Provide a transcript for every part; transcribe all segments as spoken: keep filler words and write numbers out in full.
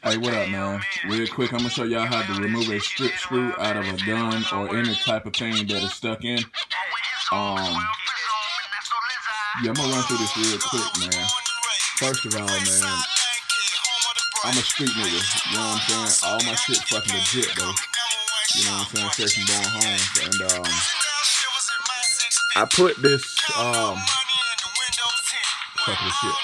Hey, what up, man? Real quick, I'm gonna show y'all how to remove a strip screw out of a gun or any type of thing that is stuck in. Um, yeah, I'm gonna run through this real quick, man. First of all, man, I'm a street nigga. You know what I'm saying? All my shit fucking legit, though. You know what I'm saying? Straight from Bowen Homes, and um, I put this um, fuck this shit.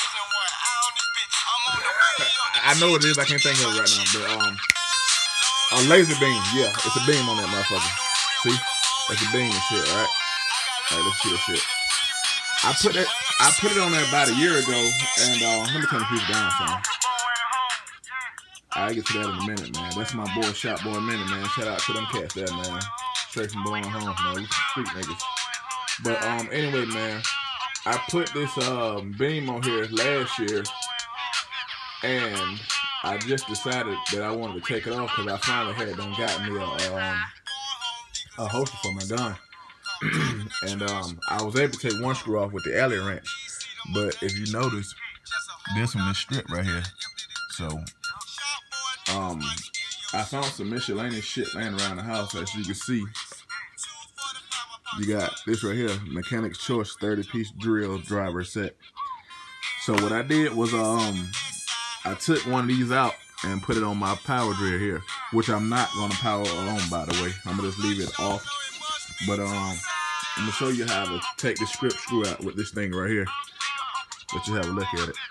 I know what it is. I can't think of it right now, but um, a laser beam. Yeah, it's a beam on that motherfucker. See, that's a beam and shit, right? All right, let's see that shit. I put it. I put it on there about a year ago, and uh, let me turn the piece down, son. I'll get to that in a minute, man. That's my boy, Shopboy Minute, man. Shout out to them cats there, man. Straight from Bowen Homes, man. We street niggas. But um, anyway, man, I put this um beam on here last year. And I just decided that I wanted to take it off because I finally had done got me a, um, a holster for my gun. And um, I was able to take one screw off with the alley wrench. But if you notice, this one is stripped right here. So um, I found some miscellaneous shit laying around the house. As you can see, you got this right here, Mechanic's Choice thirty piece drill driver set. So what I did was um. I took one of these out and put it on my power drill here, which I'm not going to power on, by the way. I'm going to just leave it off. But um, I'm going to show you how to take the strip screw out with this thing right here. Let you have a look at it.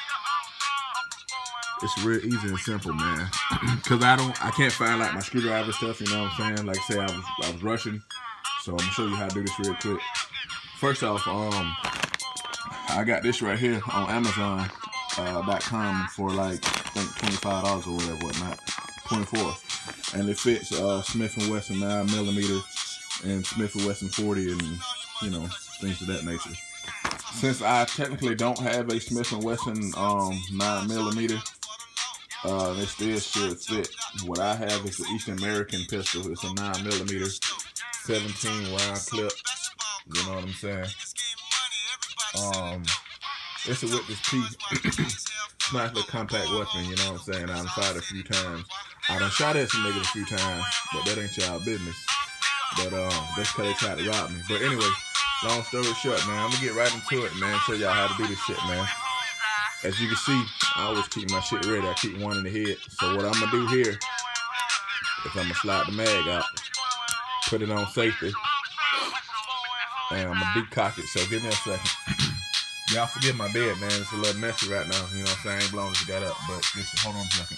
It's real easy and simple, man. Because I don't, I can't find like my screwdriver stuff, you know what I'm saying? Like I say, I was, I was rushing. So I'm going to show you how to do this real quick. First off, um, I got this right here on Amazon. Uh, dot com for like I think twenty-five dollars or whatever, whatnot, twenty-four, and it fits uh, Smith and Wesson nine millimeter and Smith and Wesson forty, and you know, things of that nature. Since I technically don't have a Smith and Wesson um, nine millimeter, uh, it still should fit. What I have is the Eastern American pistol. It's a nine millimeter, seventeen round clip. You know what I'm saying? Um. It's a with this piece. Nice little compact weapon, you know what I'm saying? I done fired a few times. I done shot at some niggas a few times, but that ain't y'all business. But um, that's because they tried to rob me. But anyway, long story short, man, I'm gonna get right into it, man. Show y'all how to do this shit, man. As you can see, I always keep my shit ready. I keep one in the head. So what I'm gonna do here is I'm gonna slide the mag out, put it on safety, and I'm gonna decock it. So give me a second. Y'all forgive my bed, man. It's a little messy right now. You know what I'm saying? I ain't blown as you got up, but just hold on a second.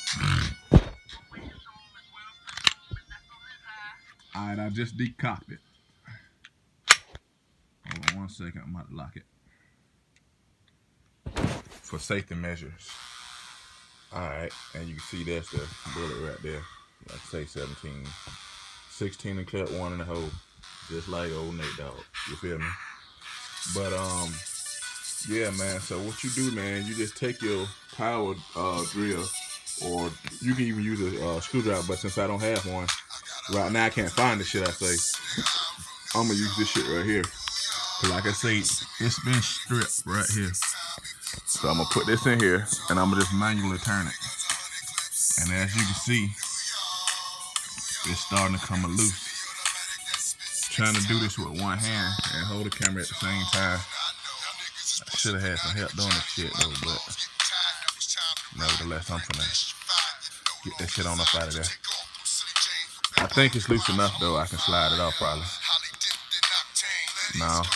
Alright, I just decocked it. Hold on one second. I'm about to lock it. For safety measures. Alright, and you can see that's the bullet right there. Like say seventeen. sixteen and clip, one in the hole. Just like old Nate Dogg. You feel me? But, um... yeah, man, so what you do, man, you just take your power uh, drill, or you can even use a uh, screwdriver, but since I don't have one, right now I can't find the shit I say, I'm going to use this shit right here. Cause like I say, it's been stripped right here. So I'm going to put this in here, and I'm going to just manually turn it. And as you can see, it's starting to come loose. Trying to do this with one hand and hold the camera at the same time. I should have had some help doing this shit though, but nevertheless, I'm finna get that shit on up out of there. I think it's loose enough though, I can slide it off probably. No.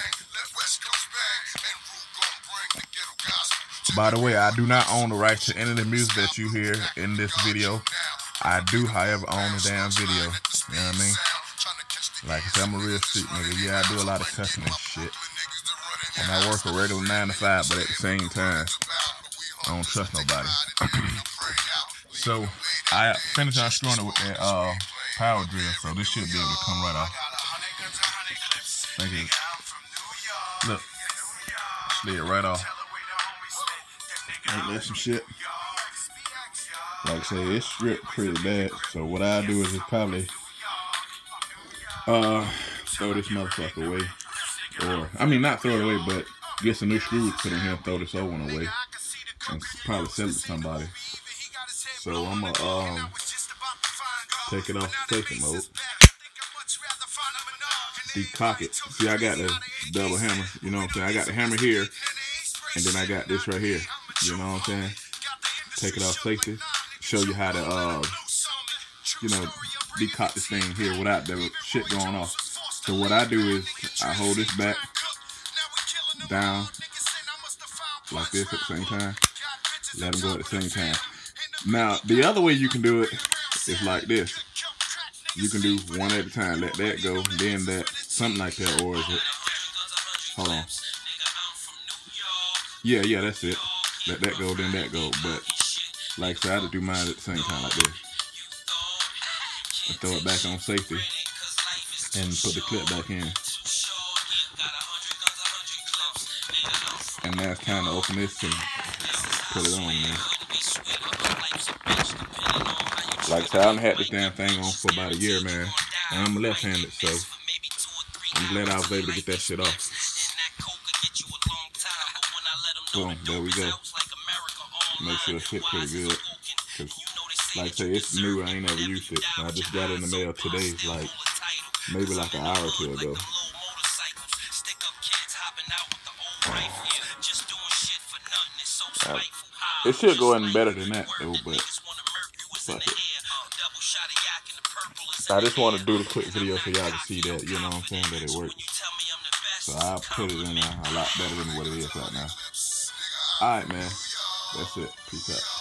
By the way, I do not own the rights to any of the music that you hear in this video. I do, however, own the damn video. You know what I mean? Like I said, I'm a real street nigga. Yeah, I do a lot of cussing and shit. And I work a regular nine to five, but at the same time, I don't trust nobody. So I finished unscrewing it with that uh, power drill, so this should be able to come right off. Thank you. Look, slid right off. Ain't that some shit? Like I say, it's stripped pretty bad. So what I do is just probably uh throw this motherfucker away. Or, I mean, not throw it away, but get some new screws put in here and throw this old one away. And probably sell it to somebody. So I'm gonna um take it off safety mode. Decock it. See, I got the double hammer. You know what I'm saying? I got the hammer here, and then I got this right here. You know what I'm saying? Take it off safety. Show you how to uh, you know, decock this thing here without the shit going off. So what I do is I hold this back down like this at the same time. Let them go at the same time. Now the other way you can do it is like this. You can do one at a time. Let that go, then that, something like that, or is it? Hold on. Yeah, yeah, that's it. Let that go, then that go. But like I said, I have to do mine at the same time like this. And throw it back on safety and put the clip back in. And now it's time to open this and put it on, man. Like I said, I done had this damn thing on for about a year, man. And I'm left-handed, so I'm glad I was able to get that shit off. Boom, there we go. Make sure it's hit pretty good. Cause like I say, it's new, I ain't never used it. I just got it in the mail today, like maybe like an hour or two ago. Uh, it should go in better than that though, but fuck it. I just want to do the quick video so y'all can see that, you know what I'm saying, that it works. So I'll put it in there a lot better than what it is right now. Alright, man. That's it. Peace out.